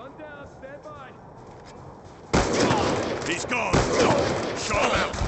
Gun down, stand by. He's gone. Shot him out.